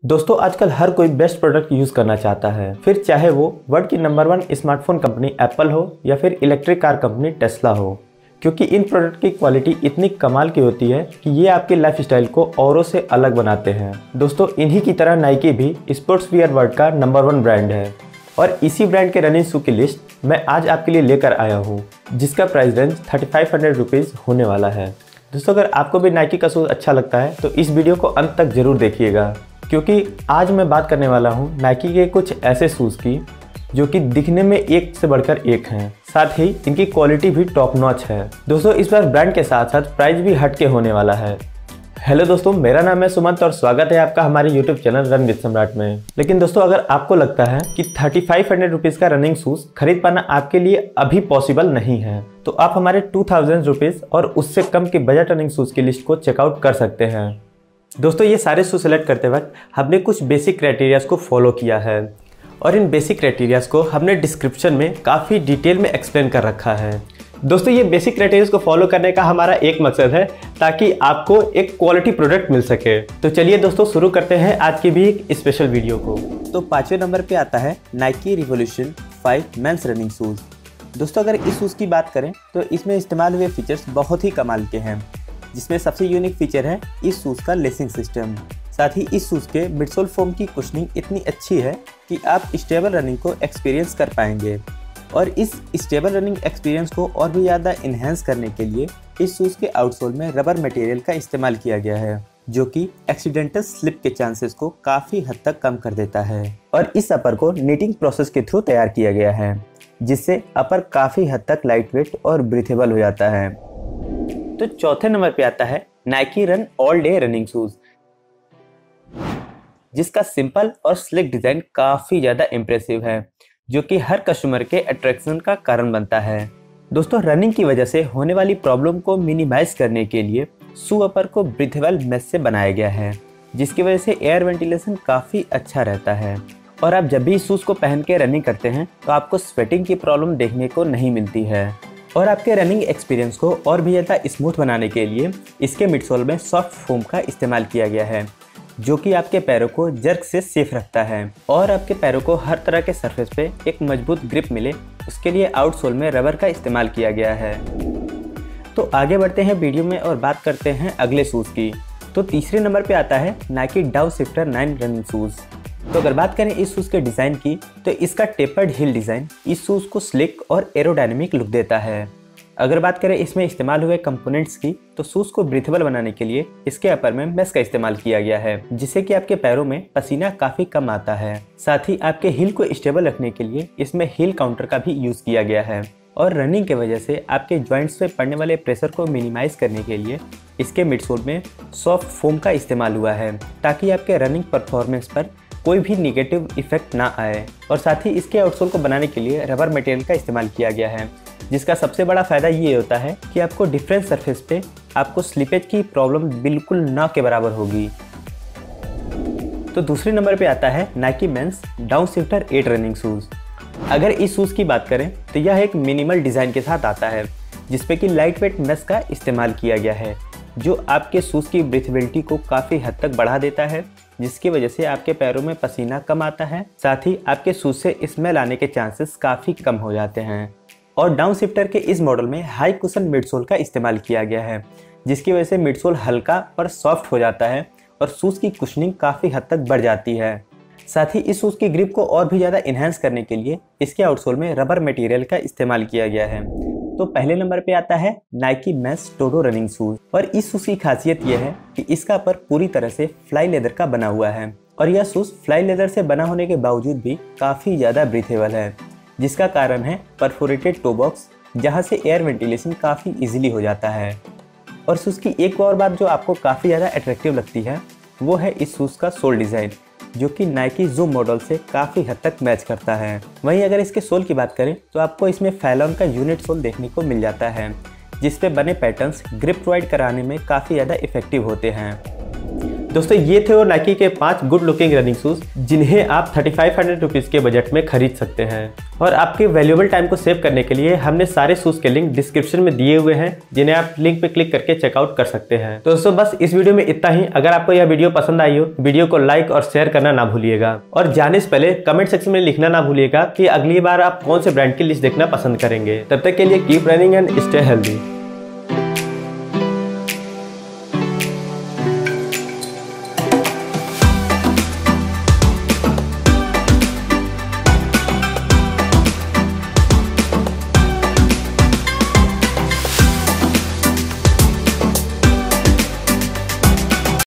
दोस्तों आजकल हर कोई बेस्ट प्रोडक्ट यूज़ करना चाहता है, फिर चाहे वो वर्ल्ड की नंबर 1 स्मार्टफोन कंपनी एप्पल हो या फिर इलेक्ट्रिक कार कंपनी टेस्ला हो, क्योंकि इन प्रोडक्ट की क्वालिटी इतनी कमाल की होती है कि ये आपके लाइफस्टाइल को औरों से अलग बनाते हैं। दोस्तों इन्हीं की तरह नाइकी भी स्पोर्ट्स वियर वर्ल्ड का नंबर 1 ब्रांड है और इसी ब्रांड के रनिंग शू की लिस्ट मैं आज आपके लिए लेकर आया हूँ, जिसका प्राइस रेंज 3500 रुपीज़ होने वाला है। दोस्तों अगर आपको भी नाइकी का शूज़ अच्छा लगता है तो इस वीडियो को अंत तक जरूर देखिएगा, क्योंकि आज मैं बात करने वाला हूँ नाइकी के कुछ ऐसे शूज़ की जो कि दिखने में एक से बढ़कर एक हैं, साथ ही इनकी क्वालिटी भी टॉप नॉच है। दोस्तों इस बार ब्रांड के साथ साथ प्राइस भी हटके होने वाला है। हेलो दोस्तों, मेरा नाम है सुमंत और स्वागत है आपका हमारे यूट्यूब चैनल रन विद सम्राट में। लेकिन दोस्तों अगर आपको लगता है कि 3500 रुपीज़ का रनिंग शूज़ खरीद पाना आपके लिए अभी पॉसिबल नहीं है, तो आप हमारे 2000 रुपीज़ और उससे कम के बजट रनिंग शूज़ की लिस्ट को चेकआउट कर सकते हैं। दोस्तों ये सारे शूज़ सेलेक्ट करते वक्त हमने कुछ बेसिक क्राइटेरियाज़ को फॉलो किया है और इन बेसिक क्राइटेरियाज़ को हमने डिस्क्रिप्शन में काफ़ी डिटेल में एक्सप्लेन कर रखा है। दोस्तों ये बेसिक क्राइटेरियाज़ को फॉलो करने का हमारा एक मकसद है ताकि आपको एक क्वालिटी प्रोडक्ट मिल सके। तो चलिए दोस्तों शुरू करते हैं आज की भी एक स्पेशल वीडियो को। तो 5वें नंबर पे आता है Nike Revolution 5 men's running shoes. दोस्तों अगर इस शूज़ की बात करें तो इसमें इस्तेमाल हुए फीचर्स बहुत ही कमाल के हैं, जिसमें सबसे यूनिक फीचर है इस शूज़ का लेसिंग सिस्टम। साथ ही इस शूज़ के मिडसोल फोम की कुशनिंग इतनी अच्छी है कि आप स्टेबल रनिंग को एक्सपीरियंस कर पाएंगे। और इस स्टेबल रनिंग एक्सपीरियंस को और भी ज़्यादा इन्हेंस करने के लिए इस शूज़ के आउटसोल में रबर मटेरियल का इस्तेमाल किया गया है, जो कि एक्सीडेंटल स्लिप के चांसेस को काफ़ी हद तक कम कर देता है। और इस अपर को नीटिंग प्रोसेस के थ्रू तैयार किया गया है, जिससे अपर काफ़ी हद तक लाइट वेट और ब्रीथेबल हो जाता है। तो चौथे नंबर पे आता है Nike run all day running shoes, जिसका सिंपल और स्लिक डिज़ाइन काफ़ी ज़्यादा इम्प्रेसिव है, जो कि हर कस्टमर के अट्रैक्शन का कारण बनता है। दोस्तों रनिंग की वजह से होने वाली प्रॉब्लम को मिनिमाइज करने के लिए शू अपर को ब्रीथेबल मेश से बनाया गया है, जिसकी वजह से एयर वेंटिलेशन काफ़ी अच्छा रहता है। और आप जब भी शूज़ को पहन के रनिंग करते हैं तो आपको स्वेटिंग की प्रॉब्लम देखने को नहीं मिलती है। और आपके रनिंग एक्सपीरियंस को और भी ज़्यादा स्मूथ बनाने के लिए इसके मिडसोल में सॉफ्ट फोम का इस्तेमाल किया गया है, जो कि आपके पैरों को जर्क से सेफ रखता है और आपके पैरों को हर तरह के सरफेस पे एक मजबूत ग्रिप मिले, उसके लिए आउटसोल में रबर का इस्तेमाल किया गया है। तो आगे बढ़ते हैं वीडियो में और बात करते हैं अगले शूज़ की। तो तीसरे नंबर पे आता है नाइकी डाउ शिफ्टर 9 रनिंग शूज़। तो अगर बात करें इस शूज़ के डिज़ाइन की तो इसका टेपर्ड हील डिज़ाइन इस शूज़ को स्लिक और एरोडायनेमिक लुक देता है। अगर बात करें इसमें इस्तेमाल हुए कंपोनेंट्स की तो शूज़ को ब्रीथेबल बनाने के लिए इसके अपर में मेश का इस्तेमाल किया गया है, जिससे कि आपके पैरों में पसीना काफ़ी कम आता है। साथ ही आपके हील को स्टेबल रखने के लिए इसमें हील काउंटर का भी यूज़ किया गया है। और रनिंग की वजह से आपके जॉइंट्स पे पड़ने वाले प्रेशर को मिनिमाइज करने के लिए इसके मिडसोल में सॉफ्ट फोम का इस्तेमाल हुआ है, ताकि आपके रनिंग परफॉर्मेंस पर कोई भी निगेटिव इफेक्ट ना आए। और साथ ही इसके आउटसोल को बनाने के लिए रबर मटेरियल का इस्तेमाल किया गया है, जिसका सबसे बड़ा फ़ायदा ये होता है कि आपको डिफरेंट सरफेस पे आपको स्लिपेज की प्रॉब्लम बिल्कुल ना के बराबर होगी। तो दूसरे नंबर पे आता है Nike men's downshifter 8 running shoes. अगर इस शूज़ की बात करें तो यह एक मिनिमल डिज़ाइन के साथ आता है, जिसपे कि लाइट वेट मेश का इस्तेमाल किया गया है, जो आपके शूज़ की ब्रीथेबिलिटी को काफ़ी हद तक बढ़ा देता है, जिसकी वजह से आपके पैरों में पसीना कम आता है। साथ ही आपके शूज़ से स्मेल आने के चांसेस काफ़ी कम हो जाते हैं। और डाउन शिफ्टर के इस मॉडल में हाई कुशन मिडसोल का इस्तेमाल किया गया है, जिसकी वजह से मिडसोल हल्का और सॉफ्ट हो जाता है और शूज़ की कुशनिंग काफ़ी हद तक बढ़ जाती है। साथ ही इस शूज़ की ग्रिप को और भी ज़्यादा इन्हेंस करने के लिए इसके आउटसोल में रबर मटेरियल का इस्तेमाल किया गया है। तो पहले नंबर पे आता है नाइकी मेंस टोडो रनिंग शूज़। और इस शूज़ की खासियत यह है कि इसका अपर पूरी तरह से फ्लाई लेदर का बना हुआ है और यह शूज़ फ्लाई लेदर से बना होने के बावजूद भी काफ़ी ज़्यादा ब्रीथेबल है, जिसका कारण है परफोरेटेड टो बॉक्स, जहाँ से एयर वेंटिलेशन काफ़ी इजीली हो जाता है। और शूज़ की एक और बात जो आपको काफ़ी ज़्यादा अट्रैक्टिव लगती है वो है इस शूज़ का सोल डिज़ाइन, जो कि नाइकी जूम मॉडल से काफ़ी हद तक मैच करता है। वहीं अगर इसके सोल की बात करें तो आपको इसमें फैलॉन का यूनिट सोल देखने को मिल जाता है, जिस पे बने पैटर्न्स ग्रिप प्रोवाइड कराने में काफ़ी ज़्यादा इफेक्टिव होते हैं। दोस्तों ये थे वो नाइकी के 5 गुड लुकिंग रनिंग शूज जिन्हें आप 3500 रुपीज़ के बजट में खरीद सकते हैं। और आपके वैल्यूएबल टाइम को सेव करने के लिए हमने सारे शूज के लिंक डिस्क्रिप्शन में दिए हुए हैं, जिन्हें आप लिंक पे क्लिक करके चेकआउट कर सकते हैं। तो दोस्तों बस इस वीडियो में इतना ही। अगर आपको यह वीडियो पसंद आई हो, वीडियो को लाइक और शेयर करना ना भूलिएगा। और जाने से पहले कमेंट सेक्शन में लिखना ना भूलिएगा कि अगली बार आप कौन से ब्रांड की लिस्ट देखना पसंद करेंगे। तब तक के लिए keep running and stay healthy.